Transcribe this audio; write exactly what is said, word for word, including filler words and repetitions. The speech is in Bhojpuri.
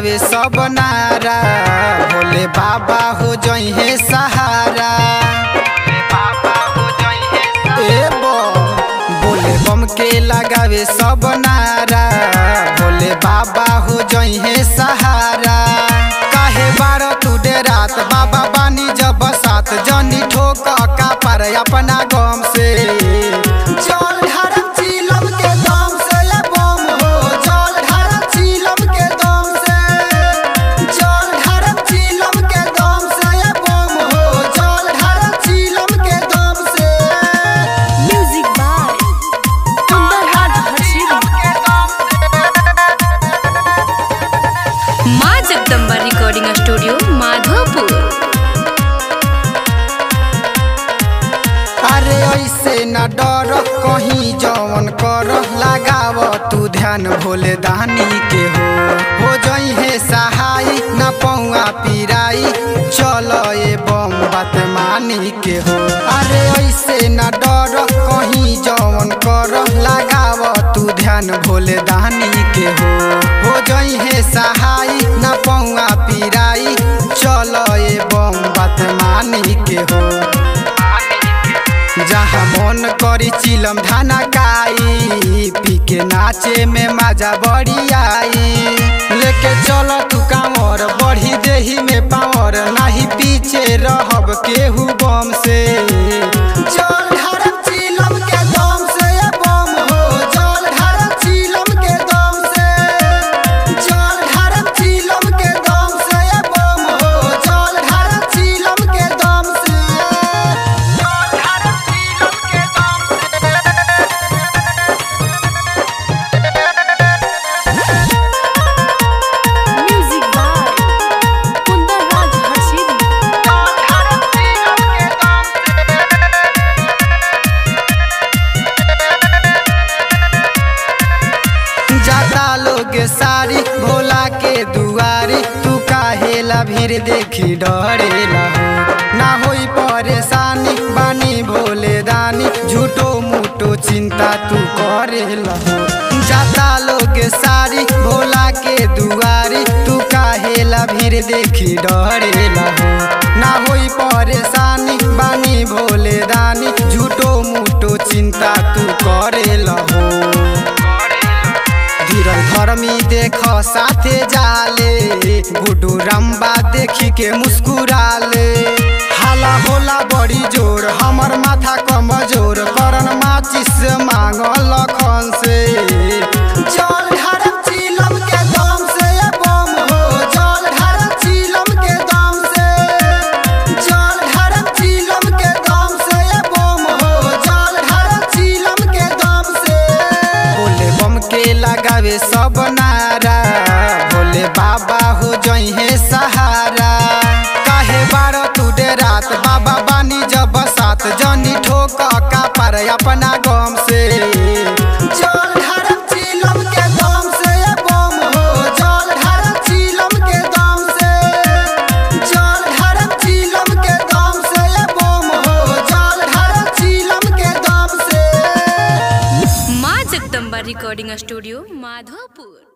लगावे सब नारा, भोले बाबा हो जइहे सहारा। ए बो भोले बम के लगावे सब नारा, भोले बाबा हो जइहे सहारा। काहे बारो तू दे रात बाबा बानी जब साथ, जनी ठोक का पर अपना गम से। चल ढारम चिलम के दम से ये बम हो, चल ढारम चिलम के दम से। चल ढारम चिलम के दम से ये बम हो, चल ढारम चिलम के दम से। Music by Kundan Harshil. माँ जगदम्बा रिकॉर्डिंग स्टूडियो माधोपुर। अरे ऐसे न डर कहीं जवन कर, लगाव तू ध्यान भोले दानी के हो। हो जइहे सहाय न पौआ पिराई, चल ए बम बात मानी के हो। अरे ऐसे न डर कहीं जवन कर, लगाव तू ध्यान भोले दानी के हो। हो जइहे सहाय न पौआ पिराई, चल ए बम बात मानी के हो। जहाँ मन करी चिलम धाना काई, पी के नाचे में मजा बड़ी आई। लेके चल तू कांवर बढ़ी देही में पावर, नहीं पीछे रहब केहू बम से। चल ढारम चिलम के दम से ये बम हो, चल ढारम चिलम के दम से। चल ढारम चिलम के दम से ये बम हो, चल ढारम चिलम के दम से। Music by Kundan Harshil. जाता लोग सारी भोला के दुआरी, तू काहेला भीड़ देखी डरेला हो। ना होई परेशानी बानी भोले दानी, झूठो मूठो चिंता तू करेला हो। जाता लोग सारी भोला के दुआरी, तू काहेला भीड़ देखी डरेला हो। ना होई परेशानी बानी भोले दानी, झूठो मूठो चिंता तू करेला हो। धीरज धर्मी देख साथे जाले, गुडू रंबा देखी के मुस्कुराले। हाला होला बड़ी जोर हमर माथा कमजोर, करन माचिस मांगल लखन से। चल ढारम चिलम के दम से ये बम हो, चल ढारम चिलम के दम से। चल ढारम चिलम के दम से ये बम हो, चल ढारम चिलम के दम से। भोले बम के लगावे सब नारा, भोले बाबा हो जइहे सहारा। काहे बारो तू दे रात बाबा बानी जब साथ, जनी ठोक का पर अपना गम से। चल ढारम चिलम के दम से ये बम हो, चल ढारम चिलम के दम से। चल ढारम चिलम के दम से ये बम हो, चल ढारम चिलम के दम से। माँ जगदम्बा रिकॉर्डिंग स्टूडियो माधोपुर।